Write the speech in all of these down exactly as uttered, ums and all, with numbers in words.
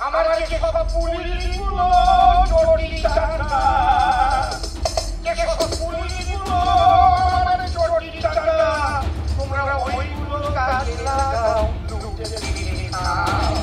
আমার যে সব পুলিশগুলো চটি চাটা, যে সব পুলিশগুলো আমার চটি চাটা, তোমরা ওইগুলো কাজে লাগাও, লুটে ফিরে খাও।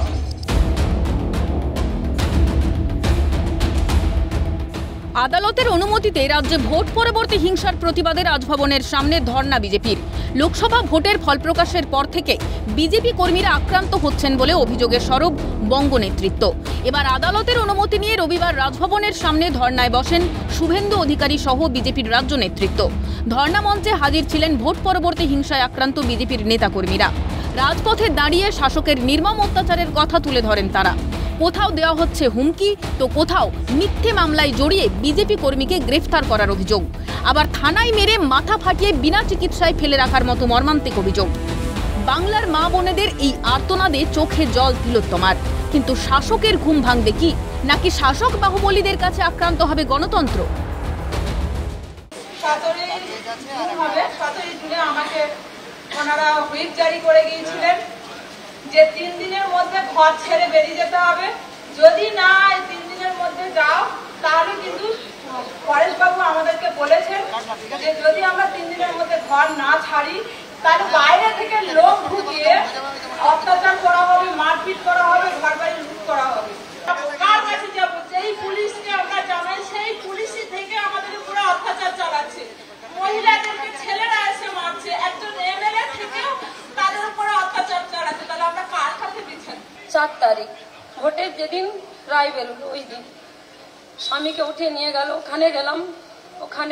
আদালতের অনুমতিতে রাজ্যে ভোট পরবর্তী হিংসার প্রতিবাদে রাজভবনের সামনে ধর্ণা বিজেপির। লোকসভা ভোটের ফল প্রকাশের পর থেকে বিজেপি কর্মীরা আক্রান্ত হচ্ছেন বলে অভিযোগের সরব বঙ্গ নেতৃত্ব। এবার আদালতের অনুমতি নিয়ে রবিবার রাজভবনের সামনে ধর্ণায় বসেন শুভেন্দু অধিকারী সহ বিজেপির রাজ্য নেতৃত্ব। ধর্ণা মঞ্চে হাজির ছিলেন ভোট পরবর্তী হিংসায় আক্রান্ত বিজেপির নেতাকর্মীরা। রাজপথে দাঁড়িয়ে শাসকের নির্মম অত্যাচারের কথা তুলে ধরেন তারা। কোথাও দেওয়া হচ্ছে হুমকি, তো কোথাও মিথ্যে মামলায় জড়িয়ে বিজেপি কর্মীকে গ্রেফতার করার অভিযোগ, আবার থানায় মেরে মাথা ফাটিয়ে বিনা চিকিৎসায় ফেলে রাখার মতো মর্মান্তিক অভিযোগ। বাংলার মা বোনেদের এই আর্তনাদে চোখে জল তিলোত্তমার। কিন্তু শাসকের ঘুম ভাঙবে কি, নাকি শাসক বাহুবলীদের কাছে আক্রান্ত হবে গণতন্ত্র? আমাকে ওনারা হুইপ জারি করে গিয়েছিলেন যে তিন দিনের মধ্যে ঘর ছেড়ে বেরিয়ে যেতে হবে, যদি না এই তিন দিনের মধ্যে যাও তাহলে কিন্তু পরেশবাবু আমাদেরকে বলেছেন যে যদি আমরা তিন দিনের মধ্যে ঘর না ছাড়ি তাহলে বাইরে থেকে লোক ঢুকিয়ে অত্যাচার করা হবে, মারপিট করা হবে, ঘর বাড়ি লুট করা হবে। কার কাছে যাবো? যেই পুলিশকে আমরা জানাই সেই পুলিশই থেকে আমাদের পুরো অত্যাচার চালাচ্ছে। মহিলাদেরকে ছেলেরা এসে মারছে, একজন এমএলএ থেকেও তাদের উপরে অত্যাচার চালাচ্ছে। তাহলে আমরা কার কাছে দিচ্ছেন? চার তারিখ ভোটের যেদিন রায় বেরোলো ওই দিন স্বামীকে উঠে নিয়ে গেল, ওখানে গেলাম, ওখানে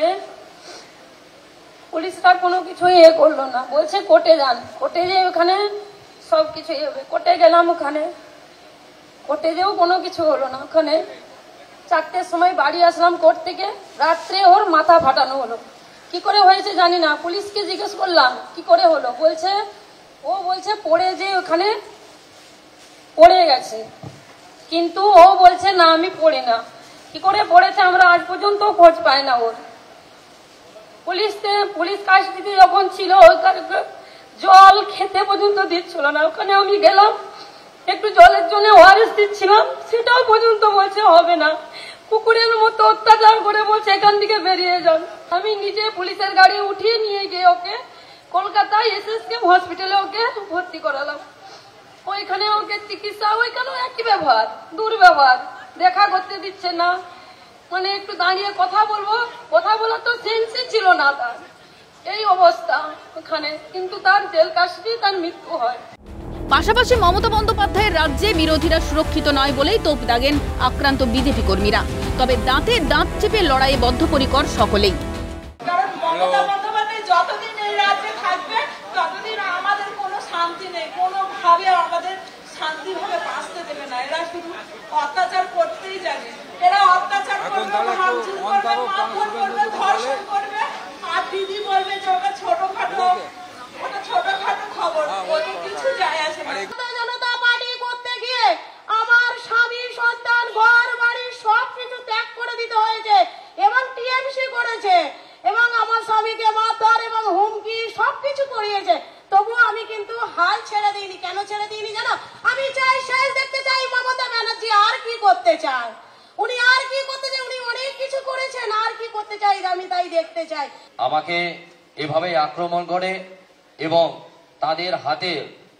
পুলিশরা কোনো কিছুই এ করলো না, বলছে কোর্টে যান, কোর্টে যেয়ে ওখানে সব কিছু হবে। কোর্টে গেলাম, ওখানে কোর্টে যেও কোনো কিছু হলো না। ওখানে চারটের সময় বাড়ি আসলাম কোর্ট থেকে, রাত্রে ওর মাথা ফাটানো হলো। কি করে হয়েছে জানি না, পুলিশকে জিজ্ঞেস করলাম কি করে হলো, বলছে ও বলছে পড়ে যে ওখানে পড়ে গেছে, কিন্তু ও বলছে না আমি পড়ি না। কি করে পড়েছে আমরা আজ পর্যন্ত খোঁজ পাই না ওর। পুলিশ পুলিশ কাস্টডিতে যখন ছিল জল খেতে পর্যন্ত দিচ্ছিল না। ওখানে আমি গেলাম, একটু জলের জন্য ওআরএস দিচ্ছিলাম, সেটাও পর্যন্ত বলছে হবে না। কুকুরের মতো অত্যাচার করে বলছে এখান থেকে বেরিয়ে যান। আমি নিজে পুলিশের গাড়ি উঠিয়ে নিয়ে গিয়ে ওকে কলকাতায় এসএসকেএম হসপিটালে ওকে ভর্তি করালাম। ওইখানে ওকে চিকিৎসা, ওইখানেও একই ব্যবহার, দুর্ব্যবহার, দেখা করতে দিচ্ছে না, মানে একটু দাঁড়িয়ে কথা বলবো, কথা বলার তো সেন্সই ছিল না তার। এই অবস্থা ওখানে, কিন্তু তার জেল কাস্টডি, তার মৃত্যু হয়। পাশাপাশি মমতা বন্দ্যোপাধ্যায়ের রাজ্যে বিরোধীরা সুরক্ষিত নয় বলেই তোপ দাগেন আক্রান্ত বিজেপি কর্মীরা। তবে দাঁতে দাঁত চেপে লড়াইয়ে বদ্ধপরিকর সকলেই। কারণ মমতা বন্দ্যোপাধ্যায় যতদিন এই রাজ্যে থাকবে ততদিন আমাদের কোনো শান্তি নেই, কোনোভাবে আমাদের শান্তিভাবে বাঁচতে দেবে না। এরা শুধু অত্যাচার করতেই জানে, এরা অত্যাচার করবে, ভাঙচুর করবে, মারধর করবে, ধর্ষণ করবে, আর দিদি বলবে যে ওটা ছোটখাটো, ওটা ছোটখাটো খবর, ওদের কিছু যায় আসে না। জনতা পার্টি করতে গিয়ে আমার স্বামী, সন্তান, ঘর বাড়ি সব কিছু ত্যাগ করে দিতে হয়েছে এবং টিএমসি করেছে এবং আমার স্বামীকে মারধর এবং হুমকি সবকিছু করিয়েছে, তবুও আমি কিন্তু হাল ছেড়ে দিইনি। কেন ছেড়ে দিইনি জানো? আমি চাই শেষ দেখতে চাই মমতা ব্যানার্জি আর কি করতে চায়, উনি আর কি করতে চায়, উনি অনেক কিছু করেছেন, আর কি করতে চাই আমি তাই দেখতে চাই। আমাকে এভাবে আক্রমণ করে এবং তাদের হাতে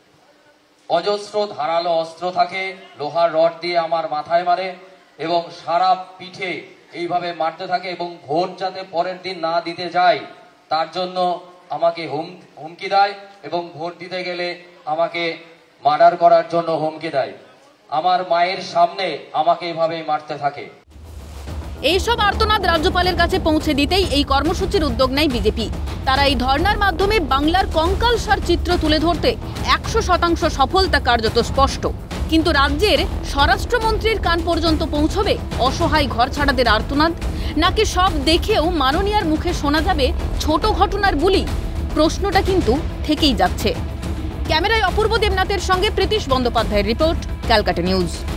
অজস্র ধারালো অস্ত্র থাকে, লোহার রড দিয়ে আমার মাথায় মারে এবং সারা পিঠে এইভাবে মারতে থাকে এবং ভোট যাতে পরের দিন না দিতে যায় তার জন্য আমাকে হুম হুমকি দেয় এবং ভোট দিতে গেলে আমাকে মার্ডার করার জন্য হুমকি দেয়। আমার মায়ের সামনে আমাকে এভাবেই মারতে থাকে। এইসব আর্তনাদ রাজ্যপালের কাছে পৌঁছে দিতেই এই কর্মসূচির উদ্যোগ নেয় বিজেপি। তারা এই ধর্নার মাধ্যমে বাংলার কঙ্কালসার চিত্র তুলে ধরতে একশো শতাংশ সফল, তা কার্যত স্পষ্ট। কিন্তু রাজ্যের স্বরাষ্ট্রমন্ত্রীর কান পর্যন্ত পৌঁছবে অসহায় ঘর ছাড়াদের আর্তনাদ, নাকি সব দেখেও মাননীয়ার মুখে শোনা যাবে ছোট ঘটনার বুলি? প্রশ্নটা কিন্তু থেকেই যাচ্ছে। ক্যামেরায় অপূর্ব দেবনাথের সঙ্গে প্রীতিশ বন্দ্যোপাধ্যায়ের রিপোর্ট, ক্যালকাটা নিউজ।